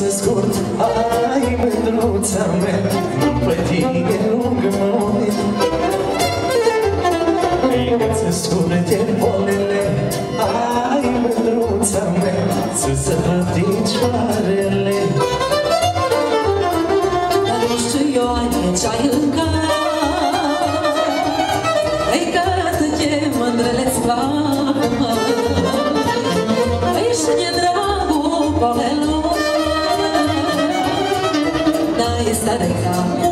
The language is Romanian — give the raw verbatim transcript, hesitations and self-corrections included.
viață scurt, ai mândruța mea, pe tine lungă mă uit. Ei că-ți scurte bolele, ai mândruța mea, să se văd picioarele. Dar nu știu eu, Anie, ce-ai în cap, ei că te chem mândrele-ți plac, mă. Ești dragul, Pavelul, dar este de cap.